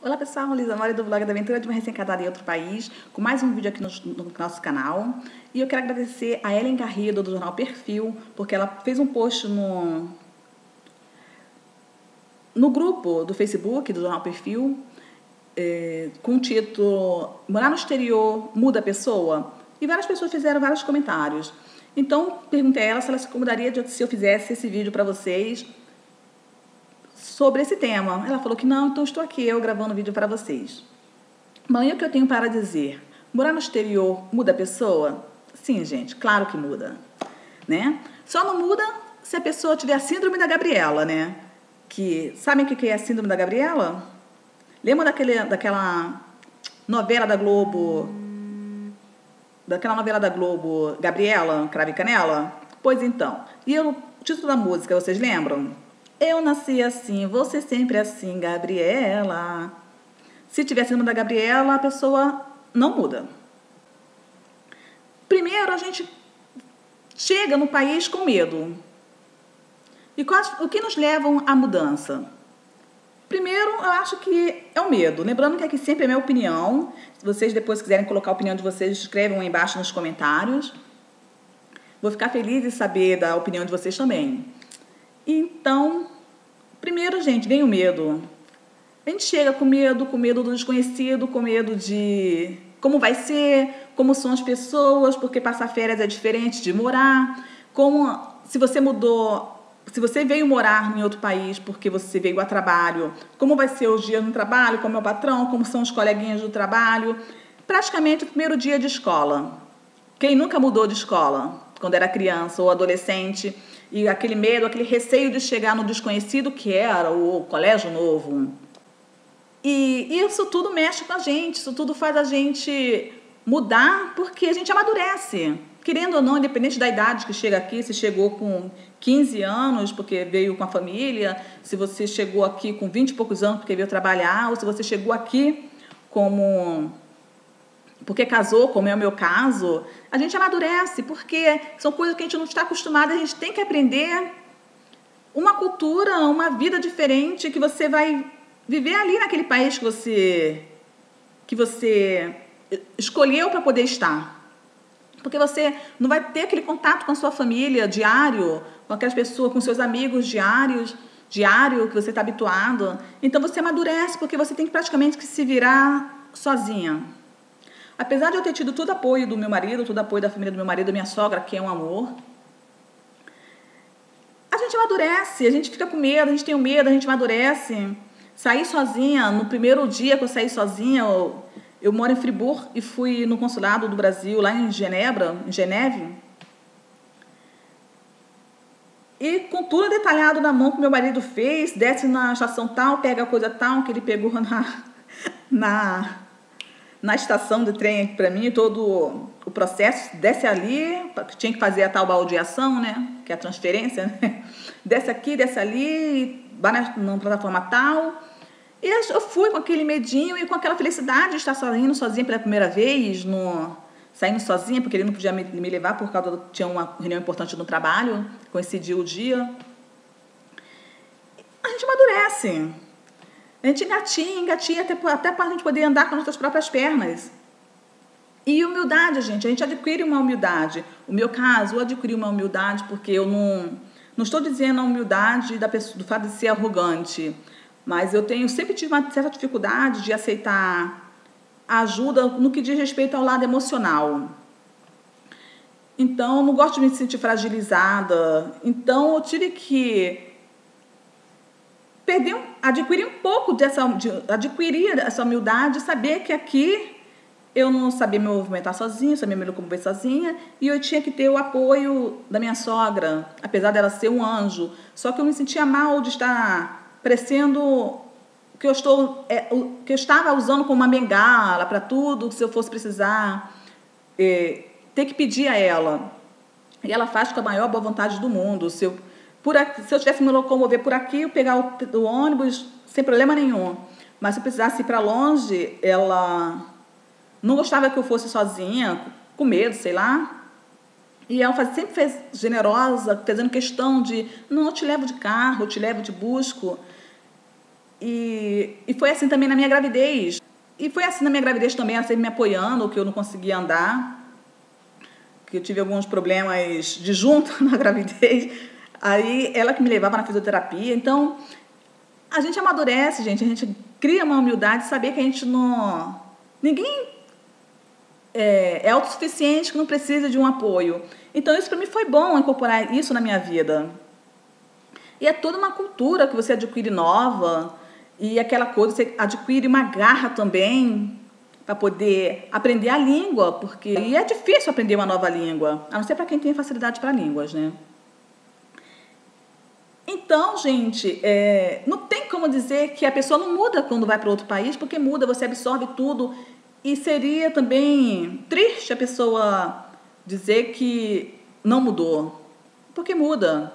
Olá pessoal, Lisa Mori do blog da Aventura de uma Recém-Casada em Outro País, com mais um vídeo aqui no nosso canal. E eu quero agradecer a Ellen Garrido do jornal Perfil, porque ela fez um post no grupo do Facebook do jornal Perfil, com o título "Morar no exterior muda a pessoa?" E várias pessoas fizeram vários comentários. Então, perguntei a ela se ela se incomodaria se eu fizesse esse vídeo para vocês sobre esse tema. Ela falou que não, então estou aqui eu gravando vídeo para vocês. Bom, e o que eu tenho para dizer? Morar no exterior muda a pessoa? Sim, gente, claro que muda, né? Só não muda se a pessoa tiver a síndrome da Gabriela, né? Sabem o que é a síndrome da Gabriela? Lembra daquela novela da Globo, Gabriela, Cravo e Canela? Pois então, o título da música, vocês lembram? Eu nasci assim, vou ser sempre assim, Gabriela. Se tiver síndrome da Gabriela, a pessoa não muda. Primeiro, a gente chega no país com medo. E o que nos leva à mudança? Primeiro, eu acho que é o medo. Lembrando que aqui sempre é minha opinião. Se vocês depois quiserem colocar a opinião de vocês, escrevam aí embaixo nos comentários. Vou ficar feliz em saber da opinião de vocês também. Então, primeiro, gente, vem o medo. A gente chega com medo do desconhecido, com medo de como vai ser, como são as pessoas, porque passar férias é diferente de morar. Se você veio morar em outro país porque você veio a trabalho, como vai ser os dias no trabalho, como é o patrão, como são os coleguinhas do trabalho. Praticamente o primeiro dia de escola. Quem nunca mudou de escola quando era criança ou adolescente, e aquele medo, aquele receio de chegar no desconhecido que era o colégio novo. E isso tudo mexe com a gente, isso tudo faz a gente mudar porque a gente amadurece. Querendo ou não, independente da idade que chega aqui, se chegou com 15 anos porque veio com a família, se você chegou aqui com 20 e poucos anos porque veio trabalhar, ou se você chegou aqui porque casou, como é o meu caso, a gente amadurece, porque são coisas que a gente não está acostumado, a gente tem que aprender uma cultura, uma vida diferente que você vai viver ali naquele país que você escolheu para poder estar. Porque você não vai ter aquele contato com a sua família diário, com aquelas pessoas, com seus amigos diário que você está habituado. Então você amadurece, porque você tem praticamente que se virar sozinha. Apesar de eu ter tido todo apoio do meu marido, todo apoio da família do meu marido, da minha sogra, que é um amor, a gente amadurece, a gente fica com medo, a gente tem medo, a gente amadurece. Sair sozinha, no primeiro dia que eu saí sozinha, eu moro em Fribourg e fui no consulado do Brasil, lá em Geneve, e com tudo detalhado na mão que meu marido fez, desce na estação tal, pega a coisa tal, que ele pegou na estação de trem para mim, todo o processo, desce ali, tinha que fazer a tal baldeação, né, que é a transferência, né? Desce aqui, desce ali, vai na plataforma tal. E eu fui com aquele medinho e com aquela felicidade de estar sozinha pela primeira vez, saindo sozinha, porque ele não podia me levar por causa tinha uma reunião importante no trabalho, coincidiu o dia. A gente amadurece. A gente engatinha até para a gente poder andar com as nossas próprias pernas. E humildade, a gente adquire uma humildade. No meu caso, eu adquiri uma humildade porque eu não estou dizendo a humildade do fato de ser arrogante, mas sempre tive uma certa dificuldade de aceitar a ajuda no que diz respeito ao lado emocional. Então, eu não gosto de me sentir fragilizada. Então, eu tive que adquirir um pouco adquirir essa humildade, saber que aqui eu não sabia me movimentar sozinha, sabia me locomover sozinha, e eu tinha que ter o apoio da minha sogra, apesar dela ser um anjo. Só que eu me sentia mal de estar parecendo que eu estava usando como uma bengala para tudo, que se eu fosse precisar, ter que pedir a ela. E ela faz com a maior boa vontade do mundo. Se eu tivesse que me locomover por aqui, eu pegar o ônibus sem problema nenhum. Mas se eu precisasse ir para longe, ela não gostava que eu fosse sozinha, com medo, sei lá. E ela sempre fez generosa, fazendo questão de, não, eu te levo de carro, eu te levo, te busco. E E foi assim também na minha gravidez. E foi assim na minha gravidez também, ela sempre me apoiando, que eu não conseguia andar, que eu tive alguns problemas de junta na gravidez. Aí ela que me levava na fisioterapia. Então, a gente amadurece, gente. A gente cria uma humildade de saber que a gente não... Ninguém é autossuficiente, que não precisa de um apoio. Então, isso para mim foi bom, incorporar isso na minha vida. E é toda uma cultura que você adquire nova, e aquela coisa, você adquire uma garra também para poder aprender a língua, porque e é difícil aprender uma nova língua, a não ser para quem tem facilidade para línguas, né? Então, gente, não tem como dizer que a pessoa não muda quando vai para outro país, porque muda, você absorve tudo. E seria também triste a pessoa dizer que não mudou, porque muda.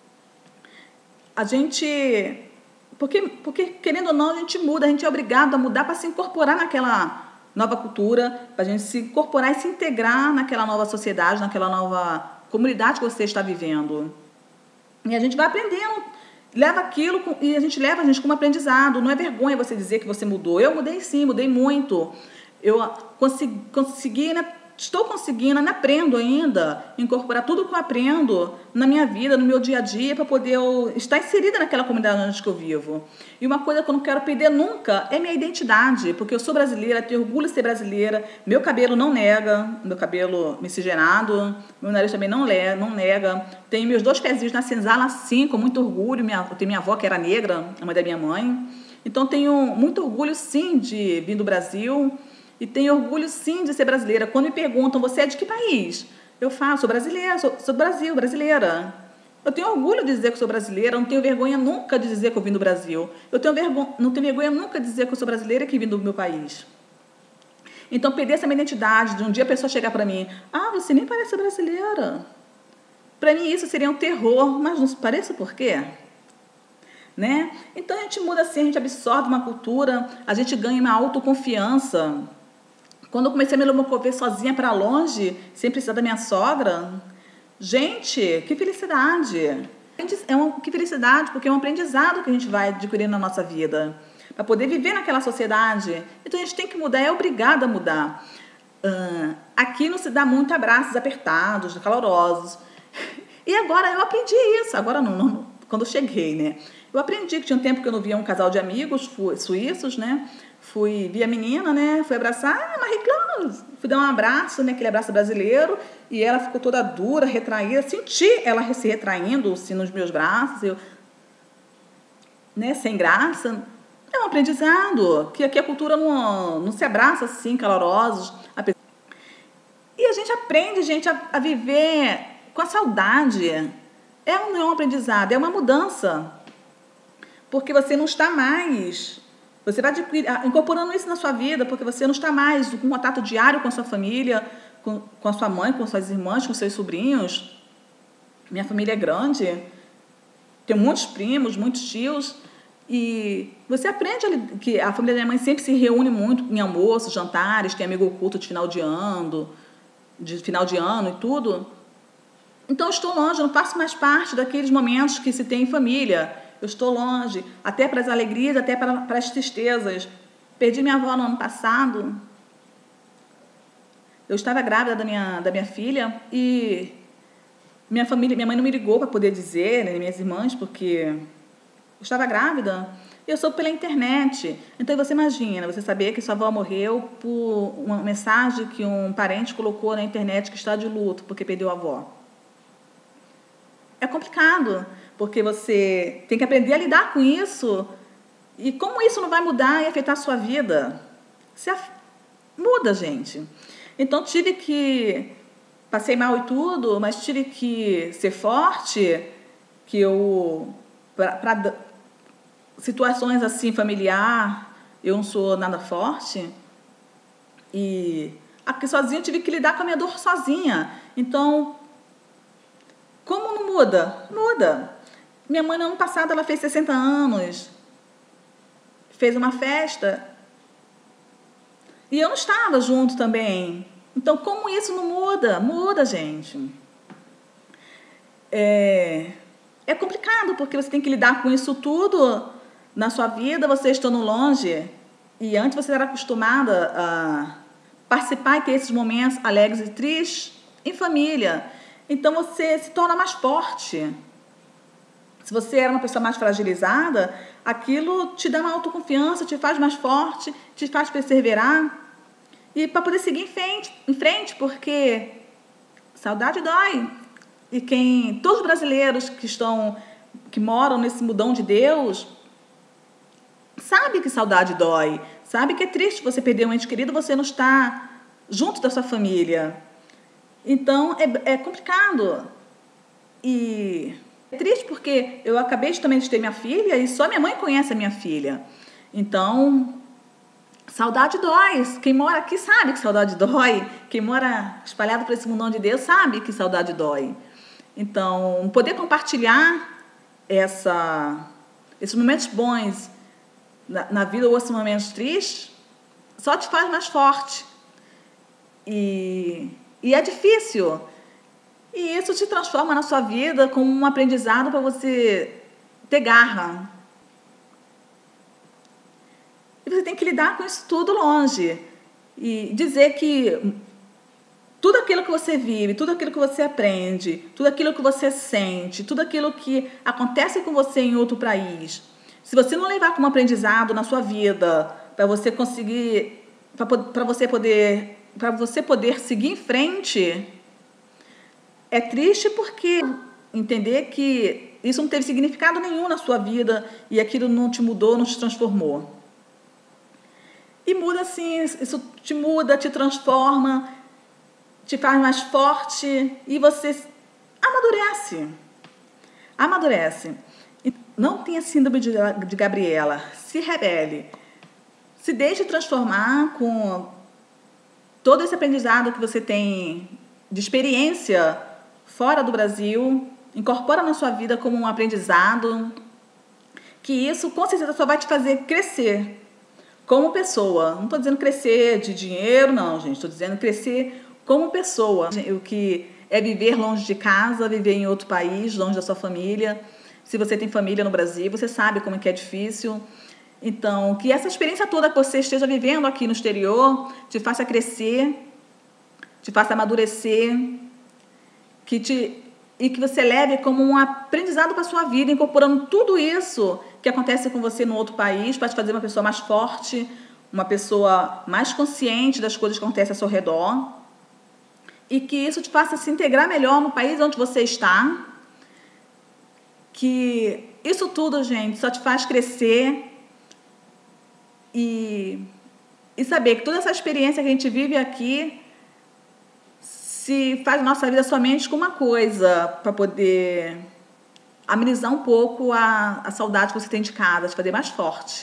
A gente... Porque, querendo ou não, a gente muda, a gente é obrigado a mudar para se incorporar naquela nova cultura, para a gente se incorporar e se integrar naquela nova sociedade, naquela nova comunidade que você está vivendo. E a gente vai aprendendo, leva aquilo e a gente leva a gente como aprendizado. Não é vergonha você dizer que você mudou. Eu mudei sim, mudei muito. Eu consegui, né? Estou conseguindo, né? Aprendo ainda, incorporar tudo que eu aprendo na minha vida, no meu dia a dia, para poder estar inserida naquela comunidade onde eu vivo. E uma coisa que eu não quero perder nunca é minha identidade, porque eu sou brasileira, tenho orgulho de ser brasileira, meu cabelo não nega, meu cabelo miscigenado, meu nariz também não nega, tenho meus 2 pezinhos na senzala, sim, com muito orgulho, eu tenho minha avó que era negra, a mãe da minha mãe, então tenho muito orgulho, sim, de vir do Brasil. E tenho orgulho, sim, de ser brasileira. Quando me perguntam, você é de que país? Eu falo, sou brasileira, sou do Brasil, brasileira. Eu tenho orgulho de dizer que sou brasileira, não tenho vergonha nunca de dizer que eu vim do Brasil. Não tenho vergonha nunca de dizer que eu sou brasileira e que vim do meu país. Então, perder essa minha identidade, de um dia a pessoa chegar para mim, você nem parece brasileira. Para mim isso seria um terror, mas não parece por quê? Né? Então, a gente muda assim, a gente absorve uma cultura, a gente ganha uma autoconfiança. Quando eu comecei a me locomover sozinha para longe, sem precisar da minha sogra, gente, que felicidade! Que felicidade, porque é um aprendizado que a gente vai adquirindo na nossa vida, para poder viver naquela sociedade. Então a gente tem que mudar, é obrigada a mudar. Aqui não se dá muito abraços apertados, calorosos. E agora eu aprendi isso, agora não, quando eu cheguei, né? Eu aprendi que tinha um tempo que eu não via um casal de amigos suíços, né? Vi a menina, né? Fui abraçar, Marie-Claude. Fui dar um abraço, né? Aquele abraço brasileiro. E ela ficou toda dura, retraída. Senti ela se retraindo assim, nos meus braços. Eu, né? Sem graça. É um aprendizado. Que aqui a cultura não se abraça assim, calorosos. E a gente aprende, gente, a viver com a saudade. Não é um aprendizado, é uma mudança. Porque você não está mais... Você vai incorporando isso na sua vida, porque você não está mais com contato diário com a sua família, com a sua mãe, com suas irmãs, com seus sobrinhos. Minha família é grande, tenho muitos primos, muitos tios, e você aprende que a família da minha mãe sempre se reúne muito em almoços, jantares, tem amigo oculto de final de ano e tudo. Então, eu estou longe, eu não faço mais parte daqueles momentos que se tem em família. Eu estou longe, até para as alegrias, até para as tristezas. Perdi minha avó no ano passado. Eu estava grávida da minha filha e minha mãe não me ligou para poder dizer, né, minhas irmãs, porque eu estava grávida. E eu soube pela internet. Então você imagina, você saber que sua avó morreu por uma mensagem que um parente colocou na internet que está de luto porque perdeu a avó. É complicado, porque você tem que aprender a lidar com isso. E como isso não vai mudar e afetar a sua vida? Muda, gente. Então, passei mal e tudo, mas tive que ser forte, para situações assim, familiar, eu não sou nada forte. E aqui sozinha eu tive que lidar com a minha dor sozinha. Então, como não muda? Muda. Minha mãe, no ano passado, ela fez 60 anos. Fez uma festa. E eu não estava junto também. Então, como isso não muda? Muda, gente. É complicado, porque você tem que lidar com isso tudo na sua vida, você estando longe, e antes você era acostumada a participar e ter esses momentos alegres e tristes em família. Então você se torna mais forte. Se você era uma pessoa mais fragilizada, aquilo te dá uma autoconfiança, te faz mais forte, te faz perseverar. E para poder seguir em frente, porque saudade dói. E todos os brasileiros que moram nesse mundão de Deus, sabe que saudade dói, sabe que é triste você perder um ente querido, você não está junto da sua família. Então, é complicado. E é triste porque eu acabei também de ter minha filha e só minha mãe conhece a minha filha. Então, saudade dói. Quem mora aqui sabe que saudade dói. Quem mora espalhado por esse mundão de Deus sabe que saudade dói. Então, poder compartilhar esses momentos bons na vida ou esses momentos tristes só te faz mais forte. E é difícil. E isso te transforma na sua vida como um aprendizado para você ter garra. E você tem que lidar com isso tudo longe. E dizer que tudo aquilo que você vive, tudo aquilo que você aprende, tudo aquilo que você sente, tudo aquilo que acontece com você em outro país, se você não levar como aprendizado na sua vida, para você conseguir, para você poder seguir em frente, é triste porque entender que isso não teve significado nenhum na sua vida e aquilo não te mudou, não te transformou. E muda assim, isso te muda, te transforma, te faz mais forte e você amadurece. Não tenha síndrome de Gabriela, se rebele, se deixe transformar com todo esse aprendizado que você tem de experiência fora do Brasil, incorpora na sua vida como um aprendizado, que isso com certeza só vai te fazer crescer como pessoa. Não estou dizendo crescer de dinheiro, não, gente, estou dizendo crescer como pessoa. O que é viver longe de casa, viver em outro país, longe da sua família. Se você tem família no Brasil, você sabe como é que é Então, que essa experiência toda que você esteja vivendo aqui no exterior te faça crescer, te faça amadurecer, e que você leve como um aprendizado para a sua vida, incorporando tudo isso que acontece com você no outro país para te fazer uma pessoa mais forte, uma pessoa mais consciente das coisas que acontecem ao seu redor, e que isso te faça se integrar melhor no país onde você está, que isso tudo, gente, só te faz crescer e saber que toda essa experiência que a gente vive aqui se faz nossa vida somente com uma coisa, para poder amenizar um pouco a saudade que você tem de casa, te fazer mais forte.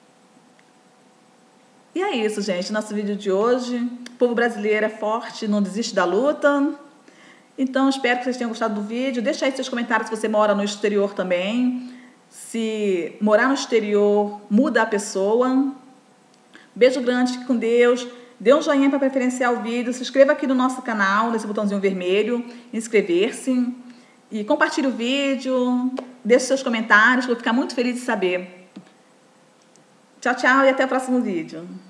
E é isso, gente, nosso vídeo de hoje. O povo brasileiro é forte, não desiste da luta. Então, espero que vocês tenham gostado do vídeo. Deixa aí seus comentários se você mora no exterior também. Se morar no exterior muda a pessoa. Beijo grande, fique com Deus. Dê um joinha para preferenciar o vídeo. Se inscreva aqui no nosso canal, nesse botãozinho vermelho, inscrever-se. E compartilhe o vídeo. Deixe seus comentários, vou ficar muito feliz de saber. Tchau, tchau e até o próximo vídeo.